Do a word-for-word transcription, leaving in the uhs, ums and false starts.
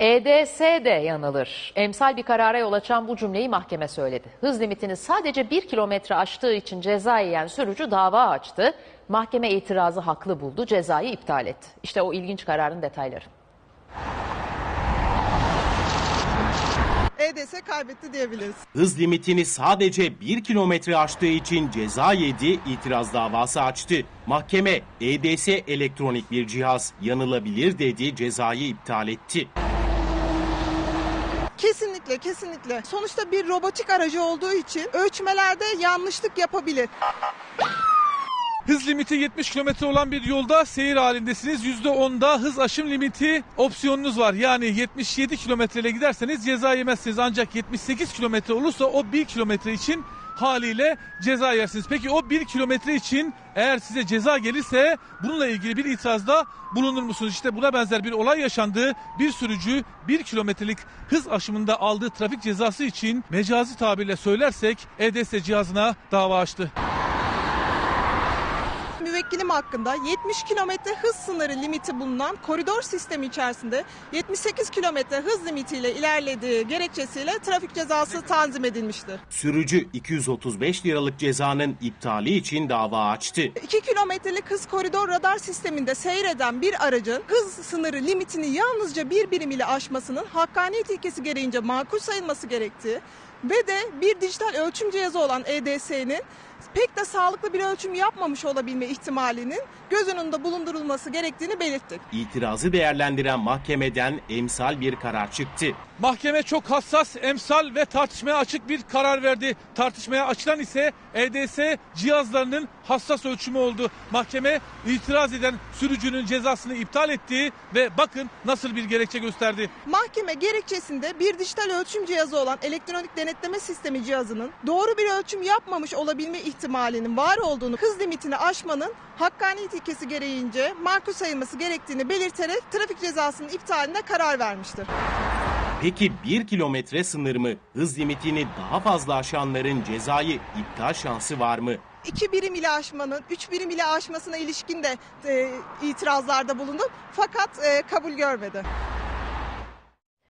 E D S de yanılır. Emsal bir karara yol açan bu cümleyi mahkeme söyledi. Hız limitini sadece bir kilometre aştığı için ceza yiyen sürücü dava açtı. Mahkeme itirazı haklı buldu, cezayı iptal etti. İşte o ilginç kararın detayları. E D S kaybetti diyebiliriz. Hız limitini sadece bir kilometre aştığı için ceza yedi, itiraz davası açtı. Mahkeme E D S elektronik bir cihaz, yanılabilir dedi, cezayı iptal etti. Kesinlikle, kesinlikle. Sonuçta bir robotik aracı olduğu için ölçmelerde yanlışlık yapabilir. Hız limiti yetmiş kilometre olan bir yolda seyir halindesiniz. yüzde onda hız aşım limiti opsiyonunuz var. Yani yetmiş yedi kilometre ile giderseniz ceza yemezsiniz. Ancak yetmiş sekiz kilometre olursa o bir kilometre için haliyle ceza yersiniz. Peki o bir kilometre için eğer size ceza gelirse bununla ilgili bir itirazda bulunur musunuz? İşte buna benzer bir olay yaşandı. Bir sürücü bir kilometrelik hız aşımında aldığı trafik cezası için mecazi tabirle söylersek E D S cihazına dava açtı. Müvekkilim hakkında yetmiş kilometre hız sınırı limiti bulunan koridor sistemi içerisinde yetmiş sekiz kilometre hız limitiyle ilerlediği gerekçesiyle trafik cezası tanzim edilmiştir. Sürücü iki yüz otuz beş liralık cezanın iptali için dava açtı. iki kilometrelik hız koridor radar sisteminde seyreden bir aracın hız sınırı limitini yalnızca bir birim ile aşmasının hakkaniyet ilkesi gereğince makul sayılması gerektiği ve de bir dijital ölçüm cihazı olan E D S'nin pek de sağlıklı bir ölçüm yapmamış olabilme ihtimalinin göz önünde bulundurulması gerektiğini belirttik. İtirazı değerlendiren mahkemeden emsal bir karar çıktı. Mahkeme çok hassas, emsal ve tartışmaya açık bir karar verdi. Tartışmaya açılan ise E D S cihazlarının hassas ölçümü oldu. Mahkeme itiraz eden sürücünün cezasını iptal etti ve bakın nasıl bir gerekçe gösterdi. Mahkeme gerekçesinde bir dijital ölçüm cihazı olan elektronik denetleme sistemi cihazının doğru bir ölçüm yapmamış olabilme ihtimalinin var olduğunu, hız limitini aşmanın hakkaniyet ilkesi gereğince makul sayılması gerektiğini belirterek trafik cezasının iptaline karar vermiştir. Peki bir kilometre sınır mı? Hız limitini daha fazla aşanların cezayı iptal şansı var mı? İki birim ile aşmanın, üç birim ile aşmasına ilişkin de e, itirazlarda bulundum fakat e, kabul görmedi.